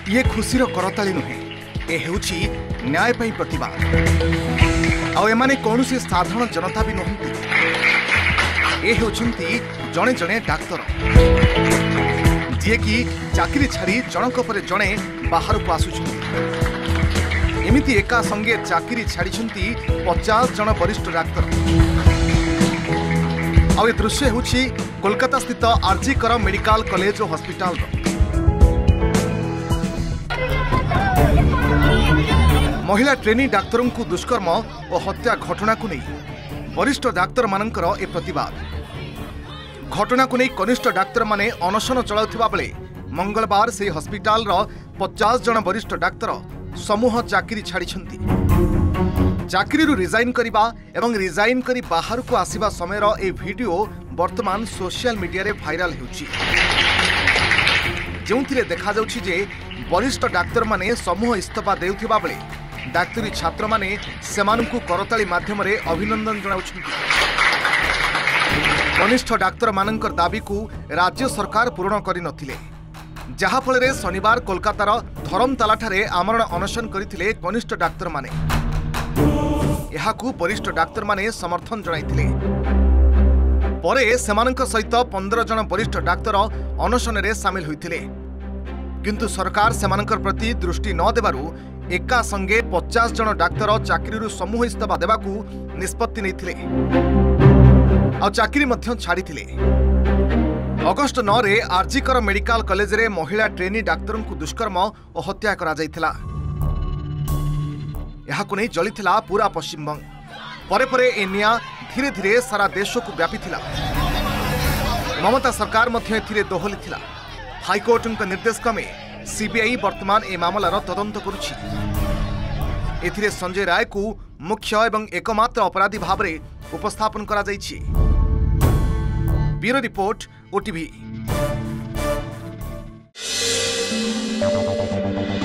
ये खुशीर करताली नुहे, ए हेउछि न्याय पई प्रतिवाद। आ एमाने कौनसी साधारण जनता भी नहंती, ए हेउछंती जणे जणे डाक्तर जे कि चाकरी छाड़ी जनक पर जणे बाहर को आसुछंती। एमिति एका संगे चाकरी छाड़ी 50 जन वरिष्ठ डाक्तर। आ ए दृश्य हेउछि कोलकाता स्थित आरजी कर मेडिकल कॉलेज और हॉस्पिटल। महिला ट्रेनी डाक्तरों को दुष्कर्म और हत्या घटना को नहीं वरिष्ठ डाक्तर मानकर ए प्रतिवाद। घटना को नहीं कनिष्ठ डाक्तर माने अनशन चलाउथिबा बेले मंगलवार से हॉस्पिटल 50 जन वरिष्ठ डाक्तर समूह चाकरी छाड़ी। चाकरी रिजाइन करिबा एवं रिजाइन करी बाहर को आसीबा समय ए वीडियो वर्तमान सोशल मीडिया रे भाइराल हेउछि, जोंथिरे देखा जाउछि जे वरिष्ठ डाक्तर माने समूह इस्तीफा देउथिबा बेले डाक्तरी छात्र माने सेमानकु करताली माध्यम रे अभिनंदन जणाउछन्ति। कनिष्ठ डाक्तर मानकर दाबी को राज्य सरकार पूर्ण करि नथिले, जहा फल रे शनिवार कोलकातार धरमताला ठारे आमरण अनशन करिथिले कनिष्ठ डाक्तर माने। एहाकू वरिष्ठ डाक्तर माने समर्थन जणाइथिले। परे सेमानक सहित 15 जन वरिष्ठ डाक्तर अनशन रे शामिल होइथिले, किंतु सरकार सेमानकर प्रति दृष्टि न देबारु एका संगे 50 जन डाक्तर चाकरी समूह इस्तीफा देबाकू निष्पत्ति नैथिले आ चाकरी मध्य छाड़ीथिले। अगस्ट 9 रे आरजी कर मेडिकल कॉलेज रे महिला ट्रेनी डाक्तरों को दुष्कर्म और हत्या करा जायथिला। यहाकू नहीं जलिथिला पूरा पश्चिमबंग। परे परे ए निया धीरे धीरे सारा देश को व्यापीथिला। ममता सरकार मध्य एथिरे दोहलीथिला। हाईकोर्ट निर्देश क्रमे सीबीआई वर्तमान ए मामलार तदंत करुछि। एथिरे संजय राय को मुख्य एवं एकमात्र अपराधी भाव में उपस्थापन करा जायछि। Bureau report, OTV.